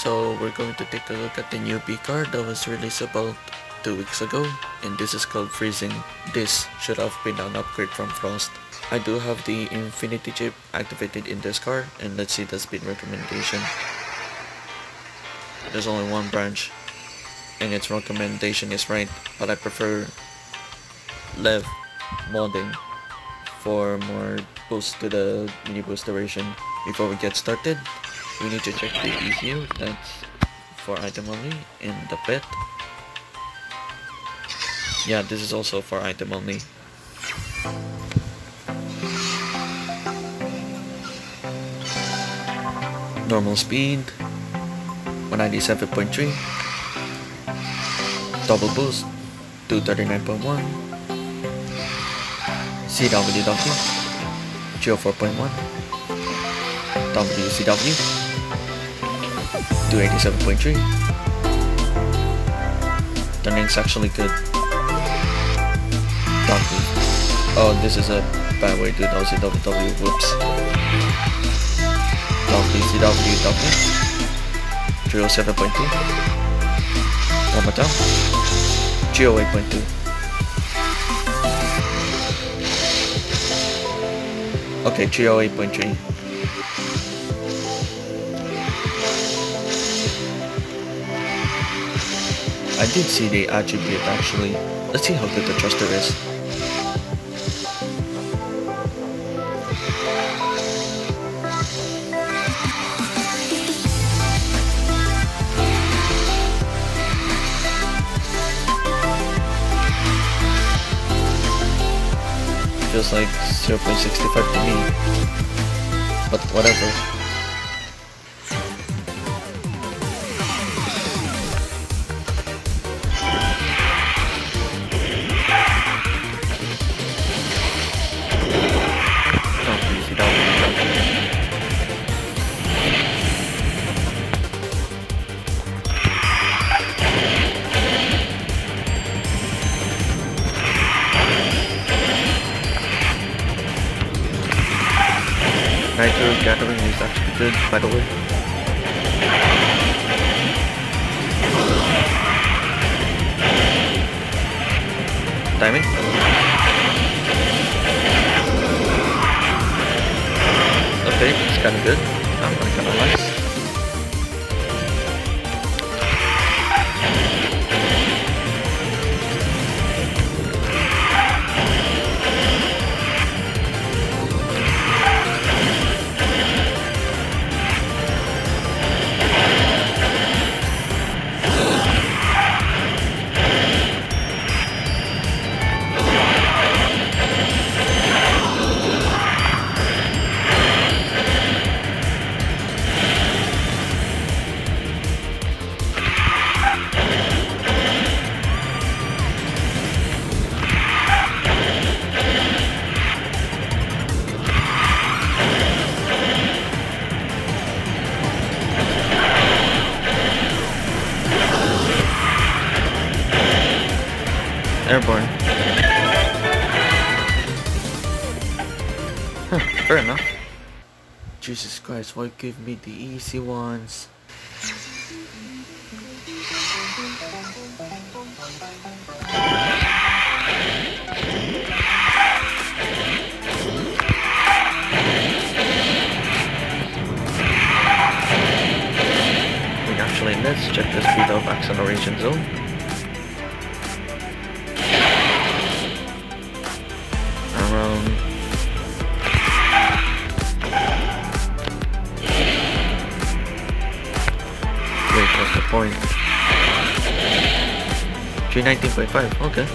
So we're going to take a look at the new B card that was released about 2 weeks ago, and this is called Freezing. This should have been an upgrade from Frost. I do have the Infinity chip activated in this card, and let's see the speed recommendation. There's only one branch, and its recommendation is right, but I prefer left modding for more boost to the mini boost duration. Before we get started, we need to check the ECU, that's for item only, and the pet. Yeah, this is also for item only. Normal speed 197.3, double boost 239.1, CWW 04.1, WCW 287.3. The link's actually good. Oh, this is a bad way to do WCW, whoops. WCW 307.2. One more time. 308.2. Okay, 308.3. I did see the attribute actually. Let's see how good the thruster is. Feels like 0.65 to me, but whatever. Nitro gathering is actually good, by the way. Timing. Okay, it's kinda good. I'm kinda nice. Airborne. Huh, fair enough. Jesus Christ, why give me the easy ones? Actually, let's check the speed of acceleration zone. Wait, what's the point? 319.5, okay.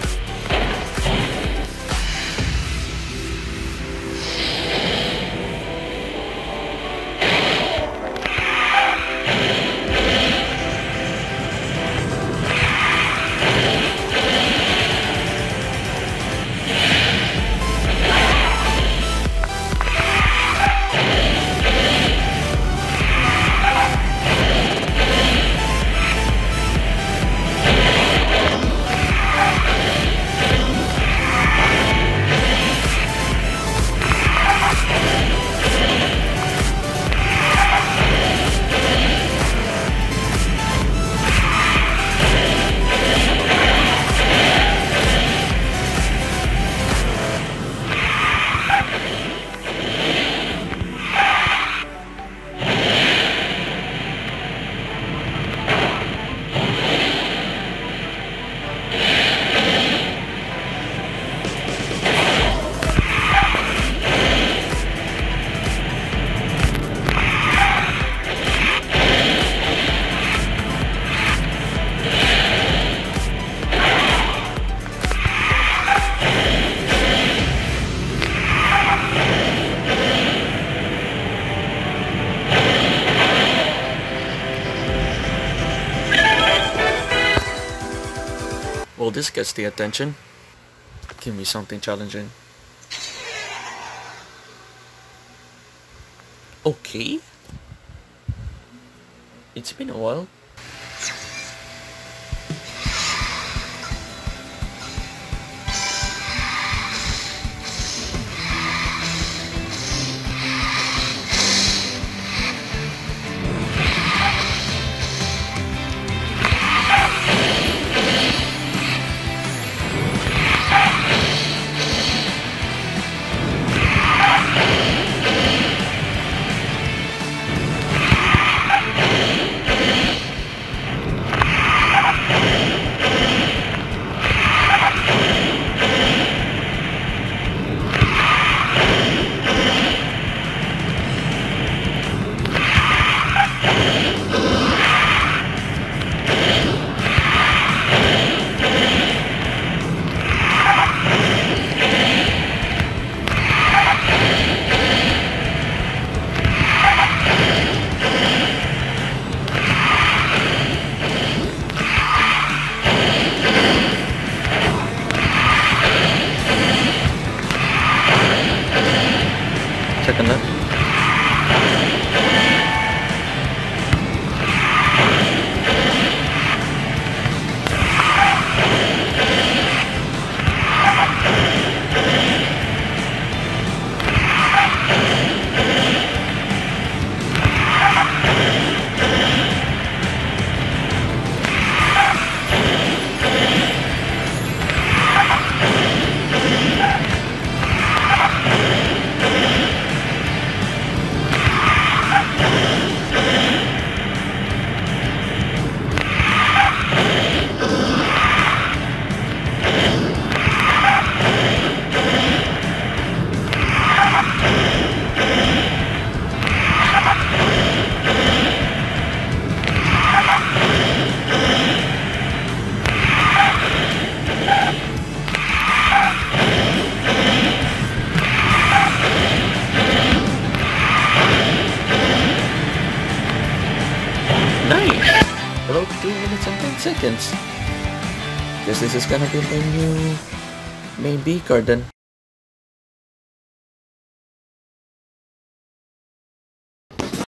Well, this gets the attention. Give me something challenging. Okay. It's been a while. Second left. About 2 minutes and 10 seconds. Guess this is gonna be my new main B card then.